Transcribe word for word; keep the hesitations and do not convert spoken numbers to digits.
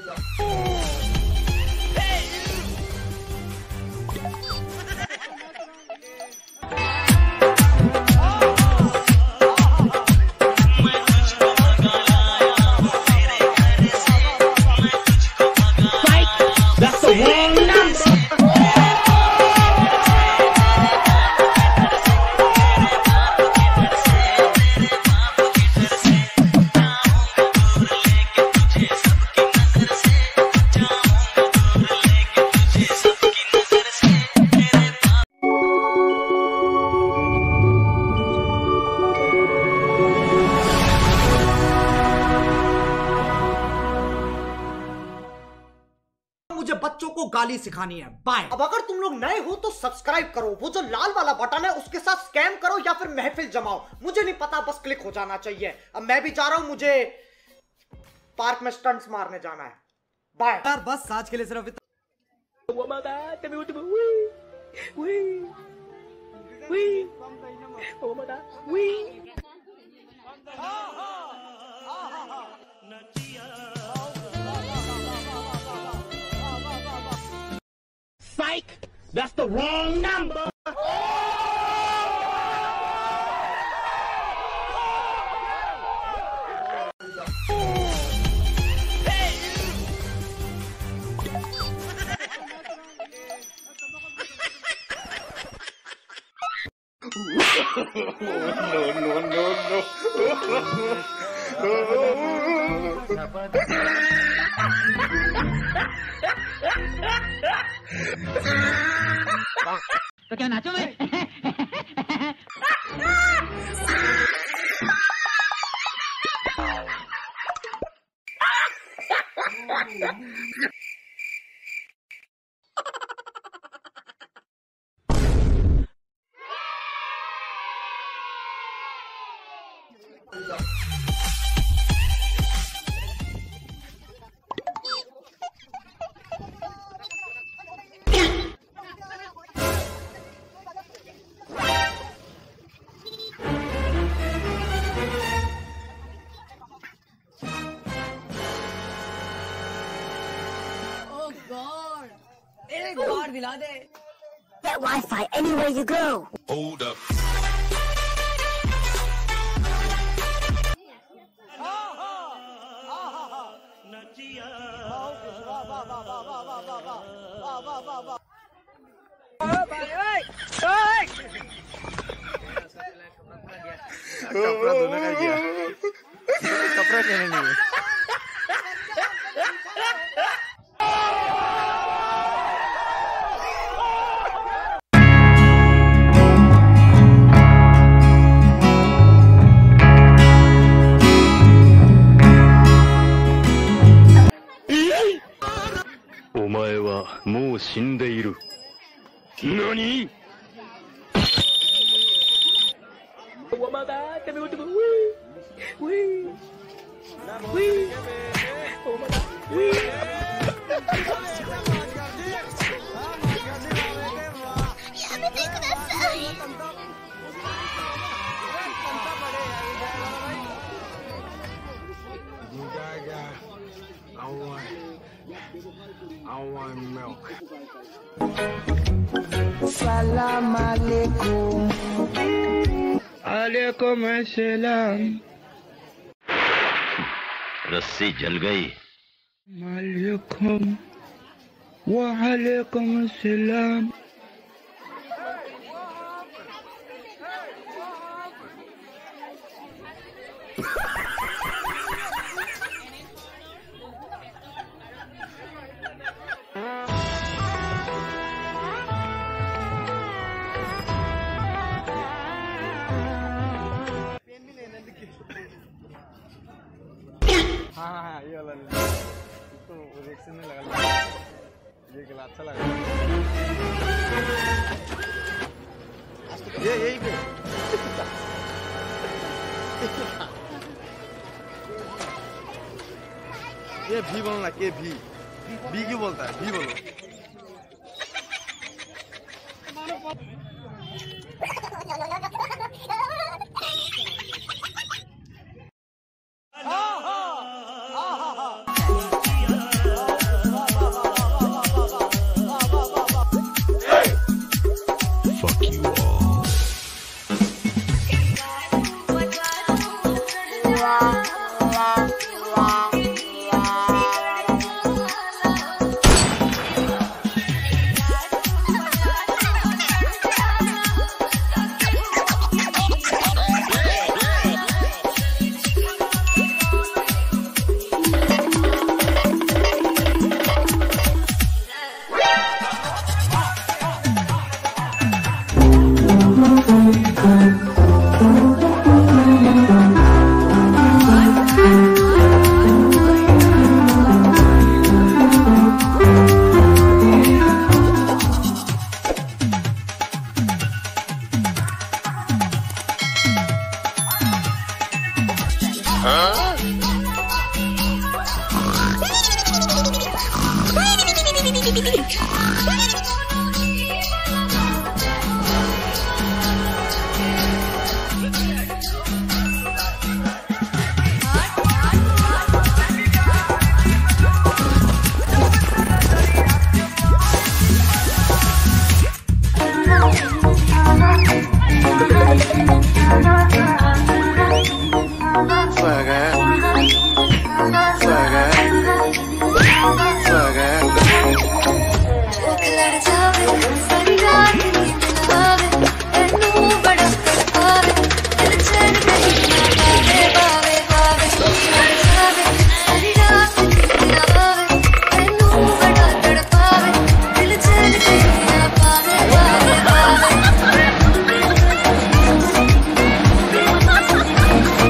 मुझे बच्चों को गाली सिखानी है। बाय। अब अगर तुम लोग नए हो तो सब्सक्राइब करो, वो जो लाल वाला बटन है उसके साथ स्कैम करो या फिर महफिल जमाओ, मुझे नहीं पता, बस क्लिक हो जाना चाहिए। अब मैं भी जा रहा हूं, मुझे पार्क में स्टंट्स मारने जाना है। बाय यार बस आज के लिए सिर्फ इतना। Psych! That's the wrong number! no, no, no, no. तो क्या नाचो मैं? एक बार दिला दे। Get Wi-Fi anywhere you go. Hold up. कपड़ा दोनों कर दिया। कपड़ा कहने नहीं है। Nani? I want, I want milk. Salam alaikum. Alaikum assalam. रस्सी जल गई। Alaikum wa alaikum assalam. हाँ हाँ हाँ ये वाला इसको रिएक्शन में लगा ये गला अच्छा लगा ये यही पे ये भी बोलो ना के भी भी क्यों बोलता है भी बोलो What?